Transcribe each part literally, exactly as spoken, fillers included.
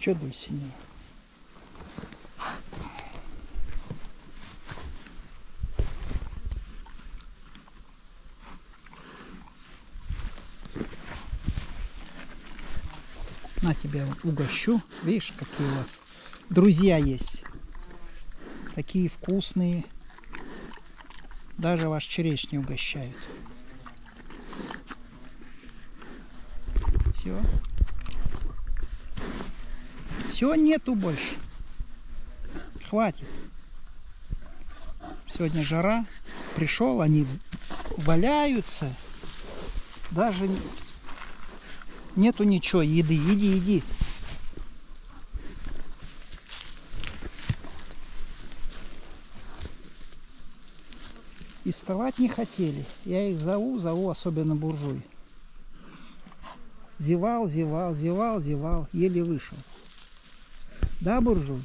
Че дуй синего? На тебя вот угощу. Видишь, какие у вас друзья есть. Такие вкусные. Даже ваш черешни угощают. Все. Все, нету больше. Хватит. Сегодня жара. Пришел, они валяются. Даже нету ничего, еды. Иди, иди. И вставать не хотели. Я их зову, зову, особенно буржуй. Зевал, зевал, зевал, зевал, еле вышел. Да, буржуй?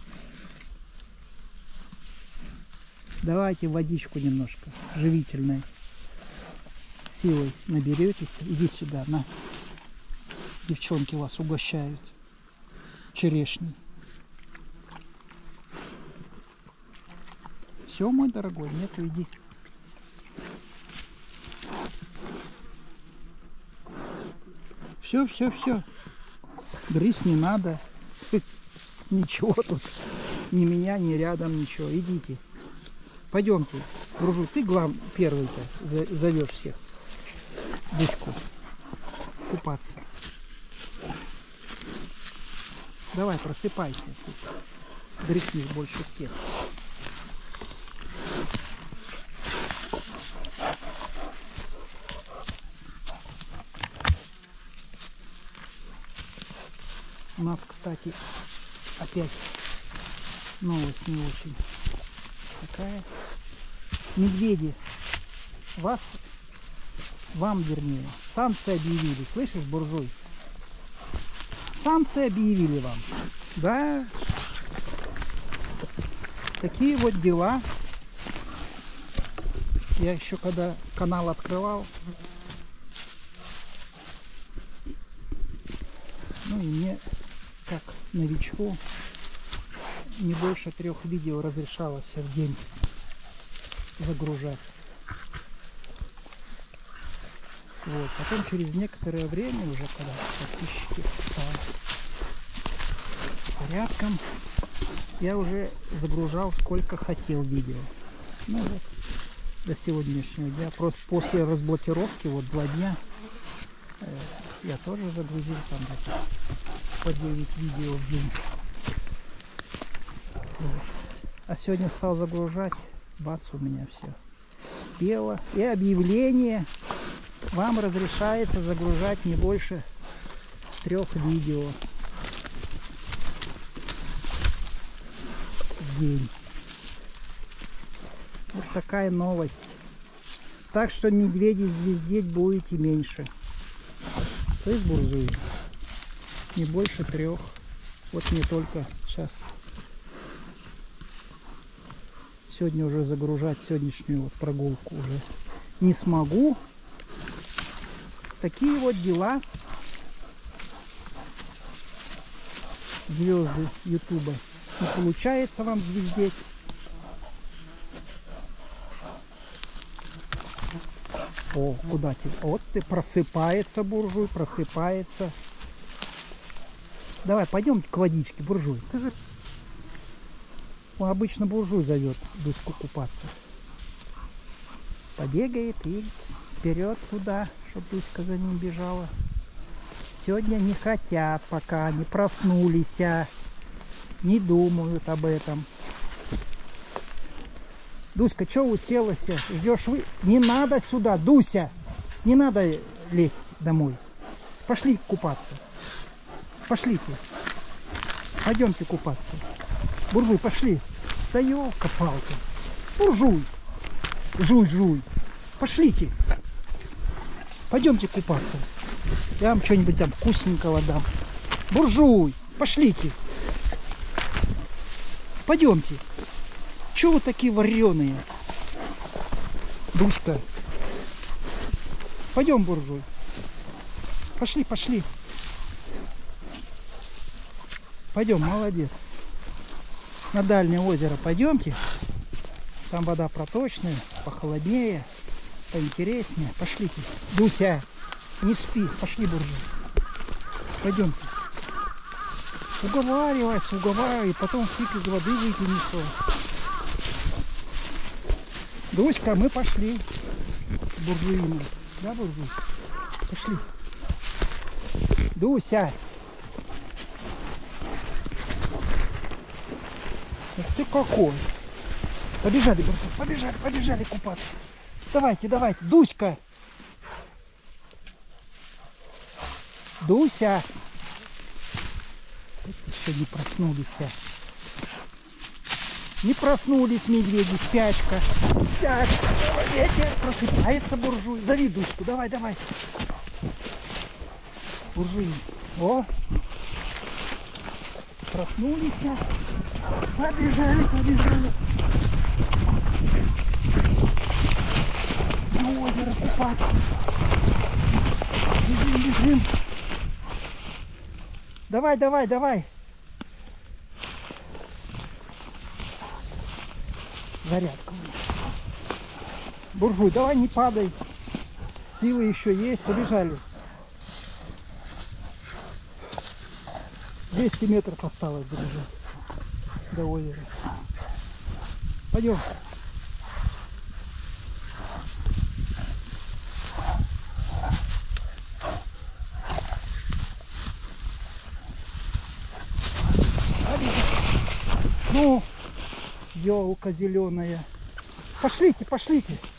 Давайте водичку немножко живительной силой наберетесь. Иди сюда, на. Девчонки вас угощают черешней. Все, мой дорогой, нету, иди. Все, все, все. Грызть не надо. Ничего тут. Ни меня, ни рядом, ничего. Идите. Пойдемте. Буржуй, ты глав первый-то зовешь всех. Дочку. Купаться. Давай, просыпайся. Дрыхнешь больше всех. У нас, кстати, опять новость не очень такая. Медведи. Вас, вам вернее, санкции объявили. Слышишь, буржуй? Санкции объявили вам. Да. Такие вот дела. Я еще когда канал открывал, ну и мне, как новичку, не больше трех видео разрешалось в день загружать. Вот. Потом через некоторое время, уже когда подписчики стали порядком, я уже загружал сколько хотел видео. Ну вот, до сегодняшнего дня. Просто после разблокировки, вот два дня, э, я тоже загрузил там где-то по девять видео в день. Вот. А сегодня стал загружать, бац, у меня все бело. И объявление: вам разрешается загружать не больше трех видео в день. Вот такая новость. Так что медведей звездеть будете меньше. То есть буржуи. Не больше трех. Вот не только сейчас. Сегодня уже загружать сегодняшнюю вот прогулку уже не смогу. Такие вот дела. Звезды ютуба. Не получается вам звездеть. О, куда тебе? Вот ты, просыпается буржуй, просыпается. Давай, пойдем к водичке, буржуй. Ты же... Он обычно буржуй зовет Дуську купаться. Побегает и вперед туда, чтобы Дуська за ним бежала. Сегодня не хотят, пока не проснулись, не думают об этом. Дуська, что уселась? Ждешь вы? Не надо сюда, Дуся! Не надо лезть домой. Пошли купаться. Пошлите. Пойдемте купаться. Буржуй, пошли. Да елка-палка. Буржуй. Жуй-жуй. Пошлите. Пойдемте купаться. Я вам что-нибудь там вкусненького дам. Буржуй. Пошлите. Пойдемте. Чего вы такие вареные? Дуська. Пойдем, буржуй. Пошли, пошли. Пойдем, молодец. На дальнее озеро пойдемте. Там вода проточная, похолоднее, поинтереснее. Пошлите. Дуся, не спи. Пошли, буржуй. Пойдемте. Уговаривай, уговаривай, и потом фиг из воды выйти не Дуська, мы пошли. Буржуином. Да, буржуй? Пошли. Дуся. Ух ты какой. Побежали, буржуй, побежали, побежали купаться. Давайте, давайте. Дуська. Дуся. Еще не проснулись. Не проснулись медведи, спячка. Спячка. Ветер просыпается, буржуй. Зови Дуську, давай, давай. Буржуй. О. Проснулись. Побежали, побежали. На озеро купаться. Бежим, бежим. Давай, давай, давай. Зарядка. Буржуй, давай не падай. Силы еще есть. Побежали. двести метров осталось добежать до озера. Пойдем. Ну, елка зеленая. Пошлите, пошлите.